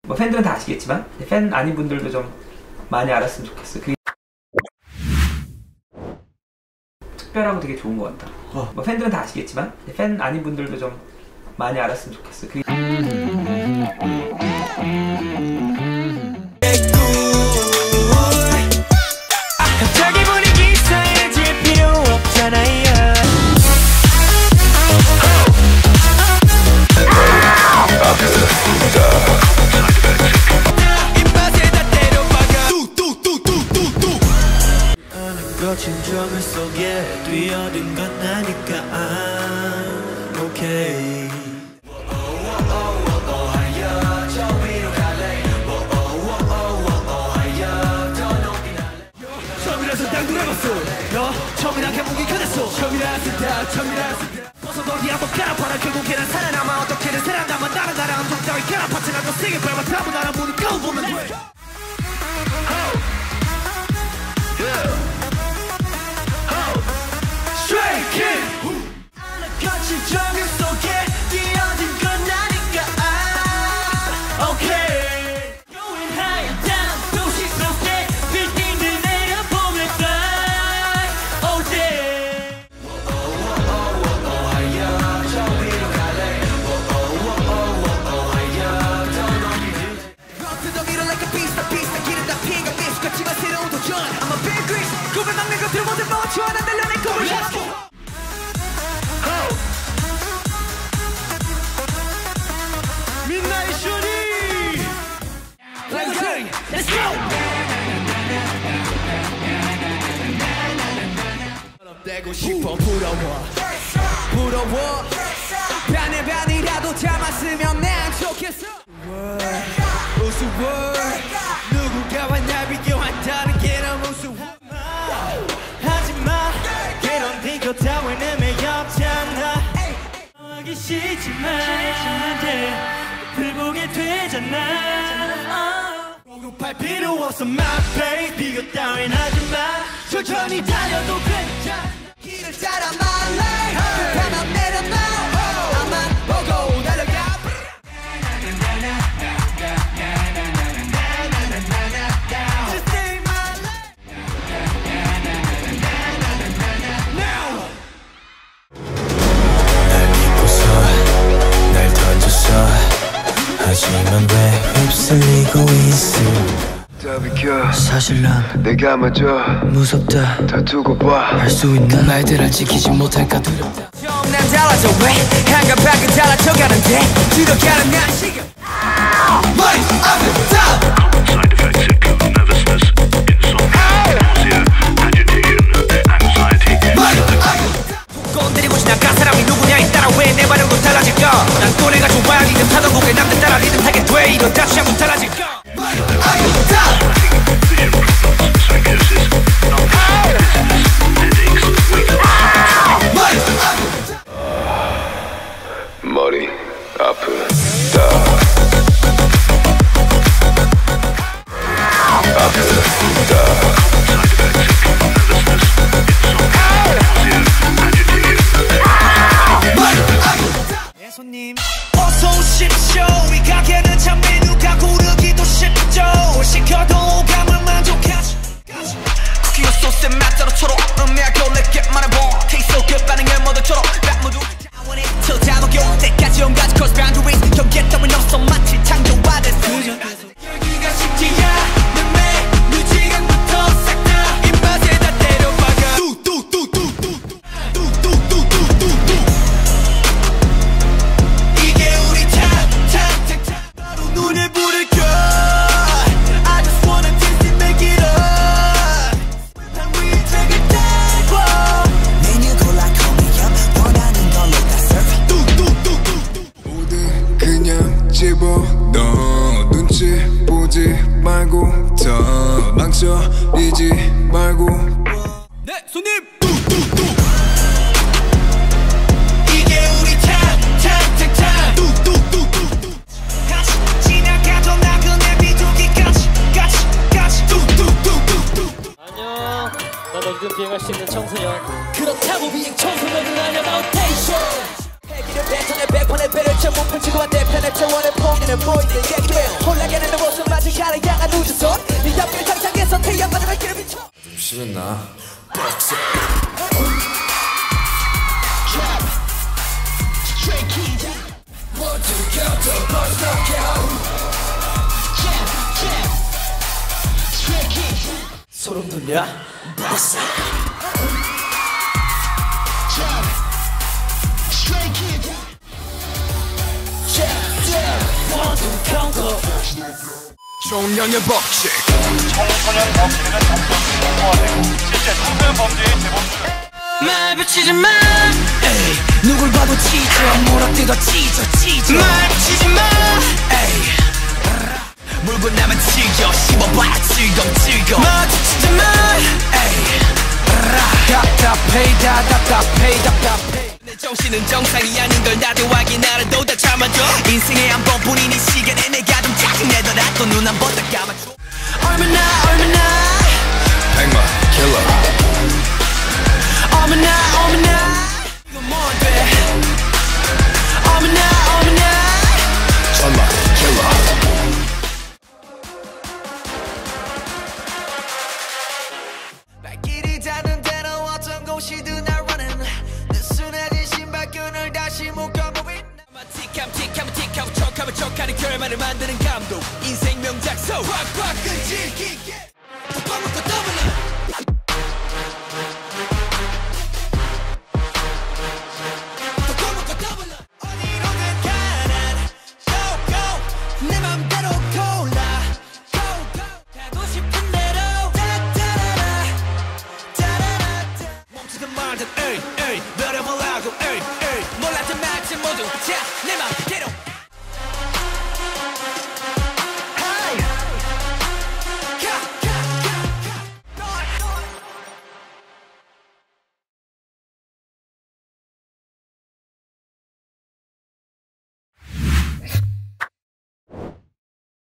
뭐 팬들은 다 아시겠지만 팬 아닌 분들도 좀 많이 알았으면 좋겠어. 그게 특별하고 되게 좋은 것 같다. 뭐 팬들은 다 아시겠지만 팬 아닌 분들도 좀 많이 알았으면 좋겠어. 그게 갑자기 분위기 이상해질 필요 없잖아요. 입맛에다 때려박아 뚝뚝뚝뚝뚝뚝 어느 거친 정을 속에 뛰어든 건 나니까 오케이. 처음이라서 딱 놀아봤어. 너 처음이라 감옥이 끝났어. 처음이라서 다 벗어도 어디 한번 갈아봐라. 결국에는 살아남아. 어떻게든 살아남아. 나랑 적당히 갈아파트나고 세게 밟아. 다음은 알아보는 거 보면 돼. Straight King. 어느 거친 정을 속에 뛰어든 건 나니까 okay. Going high down 도시 속에 빌딩들 내려보면 fly all day. Rock to the middle like a beast, 길은 다 피해가 미숙하지만 새로운 도전. I'm a big risk. 꿈을 막는 것들을 모두 멈춰. 난 달려내 꿈을 Let's go. Midnight Shorty. Let's go. 되고 싶어 부러워 반이라도 참았으면 난 좋겠어. 우스워 누군가와 날 비교한다는 게 너무 우스워. 하지마 그런 네거 따위는 매없잖아. 하기 싫지만 불보게 되잖아. 공급할 필요 없어 my baby. 이거 따윈 하지마. 천천히 달려도 괜찮아. 길을 따라 my lane 불타면 내려놔. 앞만 보고 달려가. Just stay my lane now. 날 믿고서 날 던졌어. 하지만 왜 휩쓸리고 있을까. 사실 난 내가 먼저 무섭다. 다 두고 봐. 할 수 있는 말들을 지키지 못할까 두렵다. 난 달라져 왜 한가박을 달라져가는데 들어가는 난 지금 머리 앞에 다. Side effects include nervousness, insomnia, nausea, agitation, anxiety. 꼰대리고 지나간 사람이 누구냐에 따라 왜 내 반응도 달라질까. 난 또래가 좋아 리듬 타던 곡에 남들 따라 리듬 타게 돼. 이러다 취향도 달라질까. Psychosis, headaches, 머리 아프다. 손님 어서 오십시오. 이 가게는 참 메뉴가 고르기도 쉽죠. 시켜도 감을 만족하지. 쿠키와 소스의 맛 따로 초록 음미하고 내게 말해봐. Taste so good 반응을 모두처럼 랩 모두 till 다 녹여 때까지 온갖 cross boundaries. 경계 따윈 없어 마치 창조화됐어. 열기가 쉽지 않음에 무지각부터 싹 다 입맛에다 때려박아 뚝뚝뚝뚝뚝뚝 뚝뚝뚝뚝뚝뚝. 이게 우리 탑탑탑탑 바로 눈에 불을 켜. I just wanna dance and make it up. 난 위에 책을 달고 메뉴 골라 call me up. 원하는 걸로 다 serve 뚝뚝뚝뚝뚝. 모든 그냥 집어넣어. 눈치 보지 말고 더 망설이지 말고. 네 손님 뚝뚝뚝. 이게 우리 탑탑탑탑 뚝뚝뚝뚝뚝. 같이 지나가도 나그네 비둘기까지 같이 뚝뚝뚝뚝뚝. 안녕. 난 어디든 비행할 수 있는 청소년. 그렇다고 비행 청소년은 아니야. 마운테이션 패기를 뱉어내 백판의 배를 쳐 못 펼치고 한 대편의 차원의 포기는 보이는 얘기를 홀라게는 술은 나. 소름 돋냐? 총량의 법칙 청소년 범죄는 단순히 소화되고 실제 특별 범죄의 재범률은 말 붙이지 마 에이, 누굴 봐도 찢어 물어뜯어 찢어 말 붙이지 마 에이, 물고 나면 즐겨 씹어봐야 즐거워 마주치지 마 에이, 답답해 내 정신은 정상이 아닌 걸 나도 확인하려도 다 참아줘 인생의 한 번뿐인 이 시간에 내가 좀 짜증내더라도 눈 한 번 더 감아줘 얼마나 백마 킬러 어머나 이건 뭔데 어머나 천마 킬러 발길이 닿는 대로 어떤 곳이든 날 running 느슨해진 신발끈을 다시 묶어보인 틱하면 틱하고 척하면 척하는 결말을 만드는 감독 인생 명작서 꽉꽉 끈질기게